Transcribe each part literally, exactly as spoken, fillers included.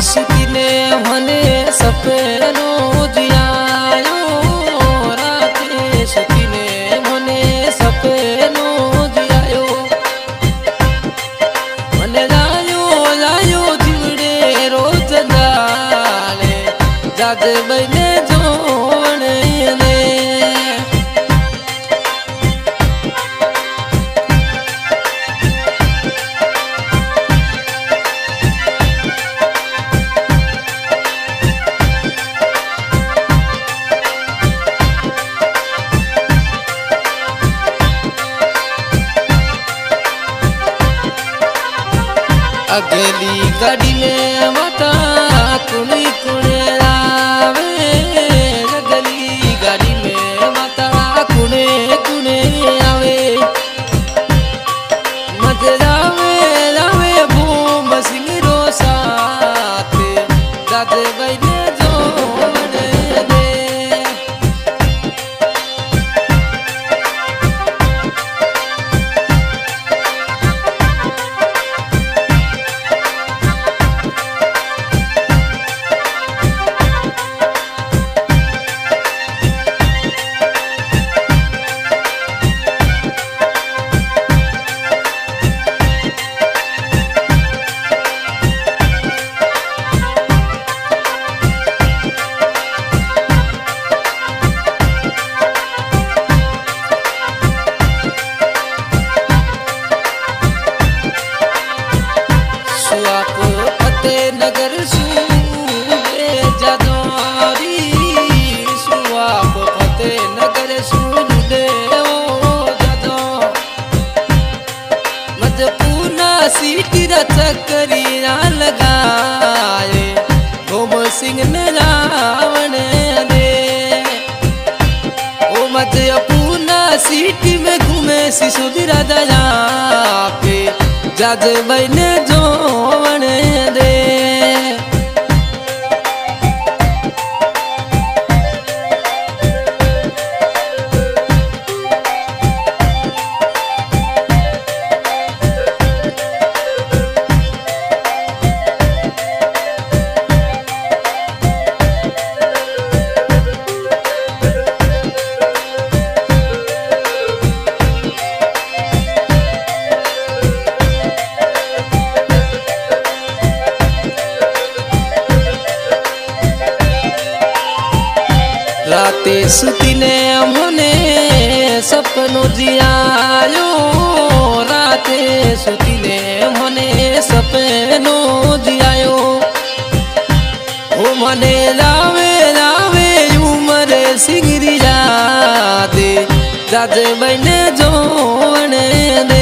सुतीने मने सपनो जियायो राते सुतीने मने सपनो जियायो मने जायो जायो जीवड़े रोज जाले जाग बने जोने ने अगली गाड़ी में माता कुणी कुणे आवे अगली गाड़ी में माता कुणे कुणे आवे मत जावे जावे भूम सिंह रो साथ जाते बैठे जो बने दे नगर सूबे जदोरी सुआप फते नगर सूबे ओ जदो मत पूना सीटी चक्करी ना लगाए घूम सिंह ने रावण दे ओ मत पूना सीटी में घूमे सिसुदिरा दया पे जज बने जोवन दे राते सुतीने मने सपनो जियायो राते सुतीने मने सपनो जियायो ओ मने लावे लावे उमर सिंगरी जाते जाज बने जोने दे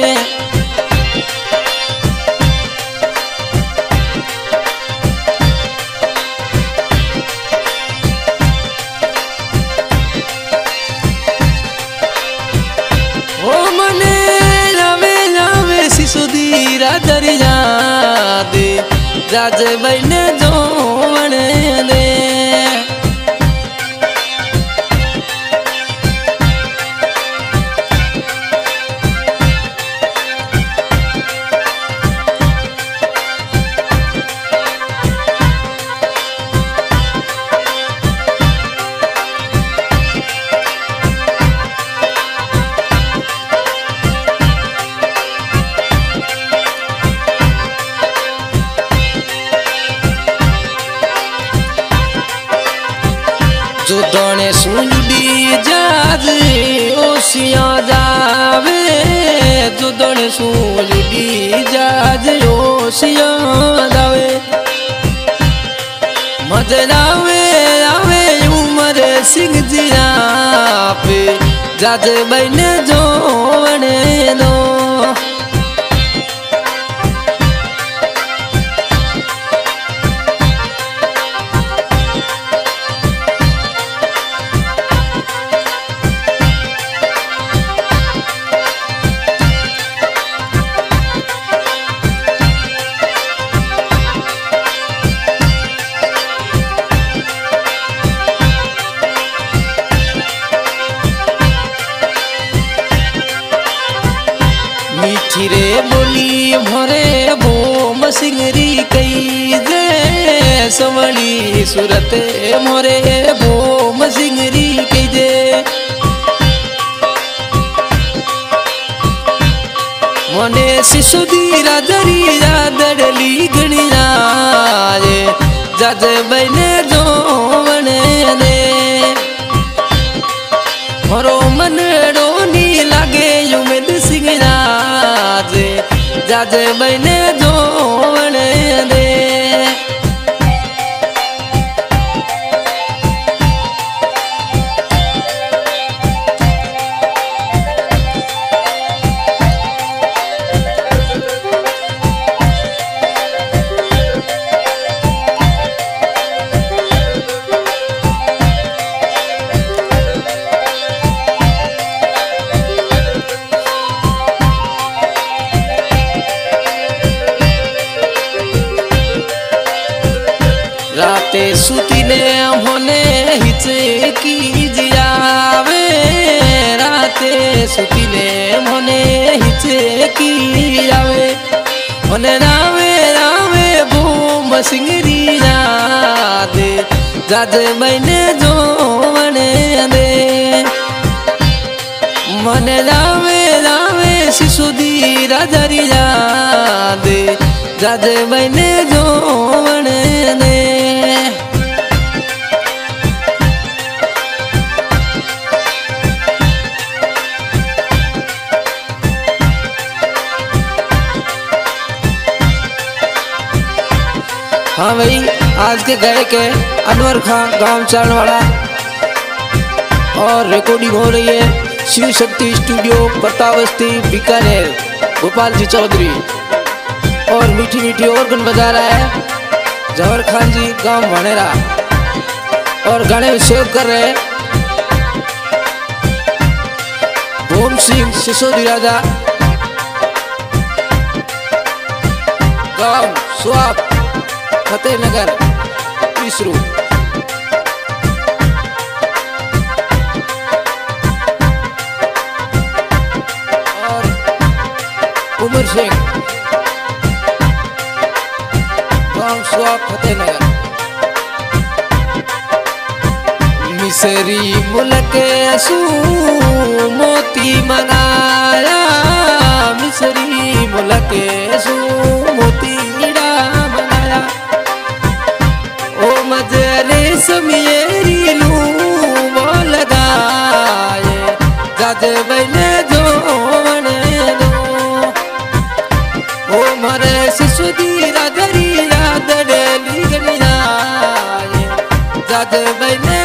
दरिया दे जाज बने जोवन दे जो दोने सुनडी जाज ओसिया जावे जो दोने सुनडी जाज ओसिया जावे मत जावे आवे उमर सिंह जिया पे जाज बने जोने दो मीठी रे बोली भरे भोम सिंगरी कई दे सवली सूरत मोरे भूम सिंगरी कीजे मोने सिसोदी राजरी दड़ली गणिया जज बने जो बने दे मोरो मन डोनी लागे उमेद सिंह जज बने जो बने दे राते सुती ने होने हिचे की जियावे राते सुती ने होने हिचे की आवे होने रावे रावे भूम सिंगरी याद जज मैंने जो बने दे मन रावे रावे सिसोदी राजरी याद जज मैंने जो बने दे हाँ भाई, आज के गायक है अनवर खान गांव चारण वाला और रिकॉर्डिंग हो रही है शिव शक्ति स्टूडियो पत्तावस्ती बीकानेर गोपाल जी चौधरी और मीठी मीठी ऑर्गन बजा रहा है जवर खान जी गांव भनेरा और गाने में सेव कर रहे हैं भूम सिंह सिसोदी राजा गांव स्वाप फतेहनगर तीसरू और उमर सिंह गांव स्वाप फतेहनगर मिसरी मुल्क असू मोती मंगाया मिसरी मुल्क असू मोती मंगाया ओ मजरे समेरी लू बोल गाए जज बने जो बने दो ओ मरे सिसोदी राजरी याद डली गनिया जज बने